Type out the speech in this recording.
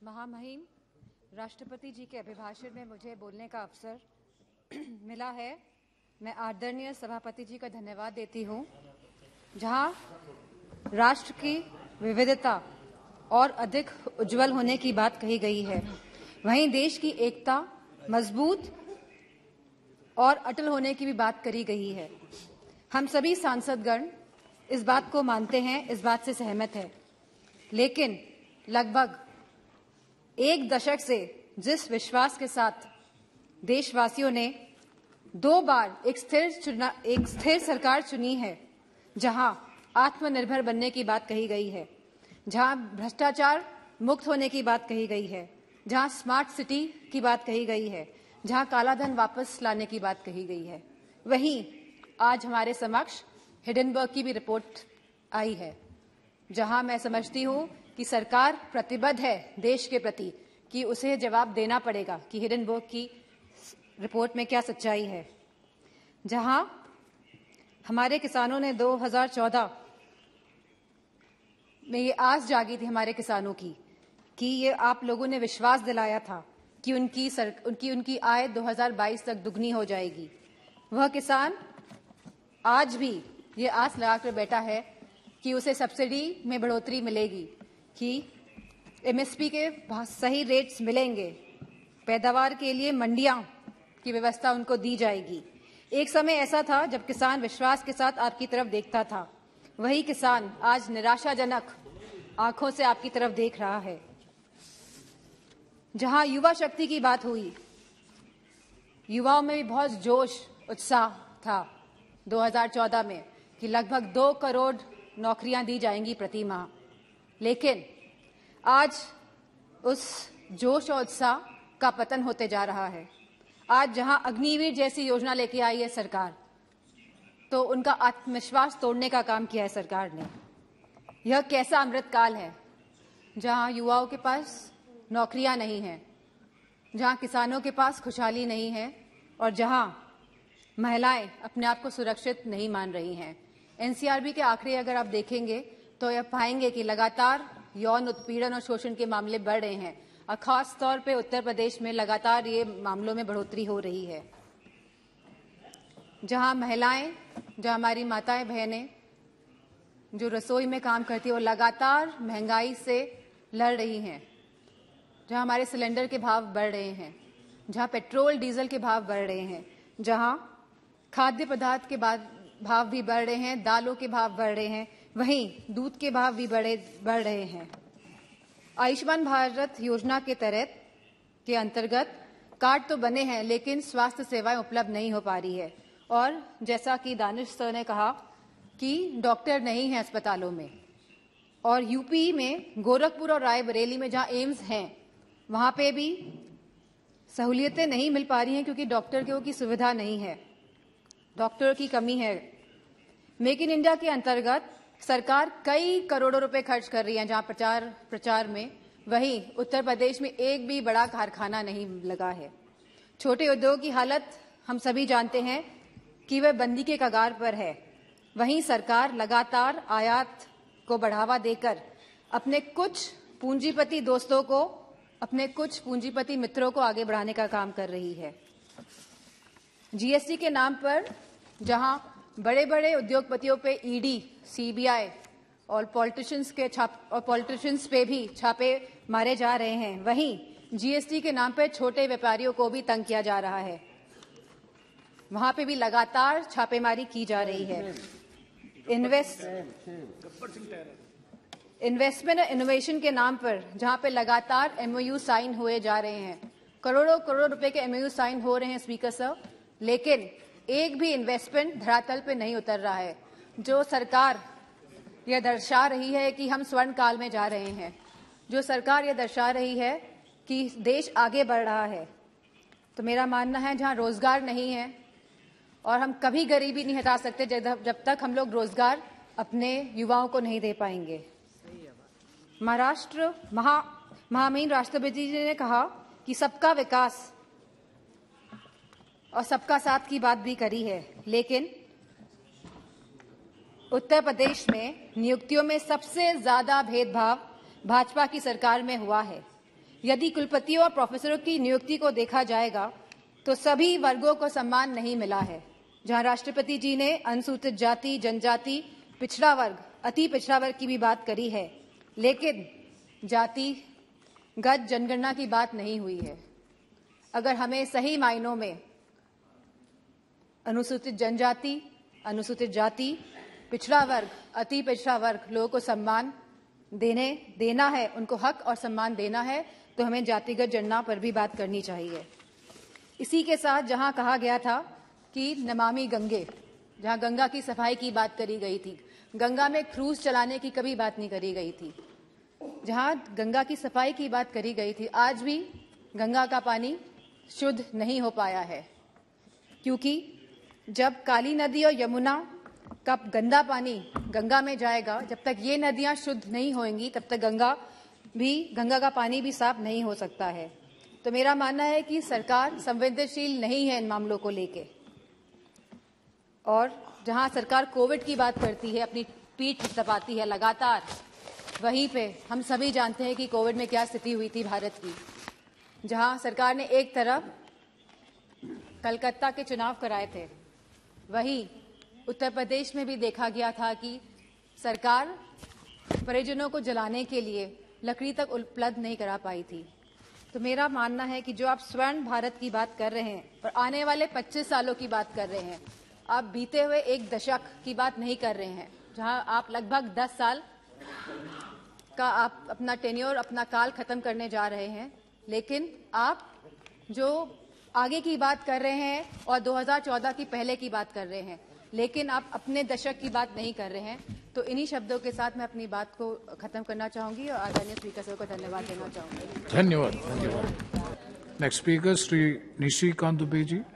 महामहिम राष्ट्रपति जी के अभिभाषण में मुझे बोलने का अवसर मिला है। मैं आदरणीय सभापति जी का धन्यवाद देती हूं। जहां राष्ट्र की विविधता और अधिक उज्जवल होने की बात कही गई है, वहीं देश की एकता मजबूत और अटल होने की भी बात करी गई है। हम सभी सांसदगण इस बात को मानते हैं, इस बात से सहमत हैं। लेकिन लगभग एक दशक से जिस विश्वास के साथ देशवासियों ने 2 बार एक स्थिर सरकार चुनी है, जहां आत्मनिर्भर बनने की बात कही गई है, जहां भ्रष्टाचार मुक्त होने की बात कही गई है, जहां स्मार्ट सिटी की बात कही गई है, जहां कालाधन वापस लाने की बात कही गई है, वहीं आज हमारे समक्ष हिडेनबर्ग की भी रिपोर्ट आई है, जहां मैं समझती हूं कि सरकार प्रतिबद्ध है देश के प्रति कि उसे जवाब देना पड़ेगा कि हिडेनबर्ग की रिपोर्ट में क्या सच्चाई है। जहां हमारे किसानों ने 2014 में ये आस जागी थी हमारे किसानों की कि ये आप लोगों ने विश्वास दिलाया था कि उनकी आय 2022 तक दुगनी हो जाएगी। वह किसान आज भी ये आस लगाकर बैठा है कि उसे सब्सिडी में बढ़ोतरी मिलेगी, कि एमएसपी के सही रेट्स मिलेंगे, पैदावार के लिए मंडियां की व्यवस्था उनको दी जाएगी। एक समय ऐसा था जब किसान विश्वास के साथ आपकी तरफ देखता था। वही किसान आज निराशाजनक आंखों से आपकी तरफ देख रहा है। जहां युवा शक्ति की बात हुई, युवाओं में भी बहुत जोश उत्साह था 2014 में कि लगभग 2 करोड़ नौकरियां दी जाएंगी प्रति माह। लेकिन आज उस जोश और उत्साह का पतन होते जा रहा है। आज जहां अग्निवीर जैसी योजना लेके आई है सरकार, तो उनका आत्मविश्वास तोड़ने का काम किया है सरकार ने। यह कैसा अमृतकाल है जहां युवाओं के पास नौकरियां नहीं हैं, जहां किसानों के पास खुशहाली नहीं है और जहां महिलाएं अपने आप को सुरक्षित नहीं मान रही हैं। एनसीआरबी के आंकड़े अगर आप देखेंगे तो यह पाएंगे कि लगातार यौन उत्पीड़न और शोषण के मामले बढ़ रहे हैं और खास तौर पे उत्तर प्रदेश में लगातार ये मामलों में बढ़ोतरी हो रही है। जहां महिलाएं, जहां हमारी माताएं बहनें जो रसोई में काम करती है, वो लगातार महंगाई से लड़ रही हैं, जहां हमारे सिलेंडर के भाव बढ़ रहे हैं, जहां पेट्रोल डीजल के भाव बढ़ रहे हैं, जहां खाद्य पदार्थ के भाव भी बढ़ रहे हैं, दालों के भाव बढ़ रहे हैं, वहीं दूध के भाव भी बढ़ रहे हैं। आयुष्मान भारत योजना के अंतर्गत कार्ड तो बने हैं, लेकिन स्वास्थ्य सेवाएं उपलब्ध नहीं हो पा रही है। और जैसा कि दानिश सर ने कहा कि डॉक्टर नहीं है अस्पतालों में, और यूपी में गोरखपुर और रायबरेली में जहां एम्स हैं, वहां पे भी सहूलियतें नहीं मिल पा रही हैं क्योंकि डॉक्टर की सुविधा नहीं है, डॉक्टर की कमी है। मेक इन इंडिया के अंतर्गत सरकार कई करोड़ों रुपए खर्च कर रही है जहां प्रचार में, वहीं उत्तर प्रदेश में एक भी बड़ा कारखाना नहीं लगा है। छोटे उद्योग की हालत हम सभी जानते हैं कि वह बंदी के कगार पर है। वहीं सरकार लगातार आयात को बढ़ावा देकर अपने कुछ पूंजीपति दोस्तों को, अपने कुछ पूंजीपति मित्रों को आगे बढ़ाने का काम कर रही है। जीएसटी के नाम पर जहां बड़े बड़े उद्योगपतियों पे ईडी, सीबीआई और पॉलिटिशियंस पे भी छापे मारे जा रहे हैं, वहीं जीएसटी के नाम पे छोटे व्यापारियों को भी तंग किया जा रहा है। वहां पे भी लगातार छापेमारी की जा रही है। इन्वेस्टमेंट और इनोवेशन के नाम पर जहां पे लगातार एमओयू साइन हुए जा रहे हैं, करोड़ों करोड़ रुपए के एमओयू साइन हो रहे हैं स्पीकर साहब, लेकिन एक भी इन्वेस्टमेंट धरातल पे नहीं उतर रहा है। जो सरकार यह दर्शा रही है कि हम स्वर्ण काल में जा रहे हैं, जो सरकार यह दर्शा रही है कि देश आगे बढ़ रहा है, तो मेरा मानना है जहां रोजगार नहीं है, और हम कभी गरीबी नहीं हटा सकते जब तक हम लोग रोजगार अपने युवाओं को नहीं दे पाएंगे। महामहिम राष्ट्रपति जी ने कहा कि सबका विकास और सबका साथ की बात भी करी है, लेकिन उत्तर प्रदेश में नियुक्तियों में सबसे ज्यादा भेदभाव भाजपा की सरकार में हुआ है। यदि कुलपतियों और प्रोफेसरों की नियुक्ति को देखा जाएगा तो सभी वर्गों को सम्मान नहीं मिला है। जहां राष्ट्रपति जी ने अनुसूचित जाति, जनजाति, पिछड़ा वर्ग, अति पिछड़ा वर्ग की भी बात करी है, लेकिन जातिगत जनगणना की बात नहीं हुई है। अगर हमें सही मायनों में अनुसूचित जनजाति, अनुसूचित जाति, पिछड़ा वर्ग, अति पिछड़ा वर्ग लोगों को सम्मान देना है, उनको हक और सम्मान देना है, तो हमें जातिगत जनगणना पर भी बात करनी चाहिए। इसी के साथ जहां कहा गया था कि नमामि गंगे, जहां गंगा की सफाई की बात करी गई थी, गंगा में क्रूज चलाने की कभी बात नहीं करी गई थी। जहां गंगा की सफाई की बात करी गई थी, आज भी गंगा का पानी शुद्ध नहीं हो पाया है, क्योंकि जब काली नदी और यमुना का गंदा पानी गंगा में जाएगा, जब तक ये नदियां शुद्ध नहीं होंगी तब तक गंगा का पानी भी साफ नहीं हो सकता है। तो मेरा मानना है कि सरकार संवेदनशील नहीं है इन मामलों को लेके, और जहां सरकार कोविड की बात करती है, अपनी पीठ थपथपाती है लगातार, वहीं पे हम सभी जानते हैं कि कोविड में क्या स्थिति हुई थी भारत की। जहां सरकार ने एक तरफ कलकत्ता के चुनाव कराए थे, वहीं उत्तर प्रदेश में भी देखा गया था कि सरकार परिजनों को जलाने के लिए लकड़ी तक उपलब्ध नहीं करा पाई थी। तो मेरा मानना है कि जो आप स्वर्ण भारत की बात कर रहे हैं और आने वाले 25 सालों की बात कर रहे हैं, आप बीते हुए एक दशक की बात नहीं कर रहे हैं, जहां आप लगभग 10 साल का आप अपना टेन्योर, अपना काल खत्म करने जा रहे हैं। लेकिन आप जो आगे की बात कर रहे हैं और 2014 की पहले की बात कर रहे हैं, लेकिन आप अपने दशक की बात नहीं कर रहे हैं। तो इन्हीं शब्दों के साथ मैं अपनी बात को खत्म करना चाहूंगी और आदरणीय स्पीकर साहब को धन्यवाद देना चाहूंगी। धन्यवाद। नेक्स्ट स्पीकर श्री निशिकांत दुबे जी।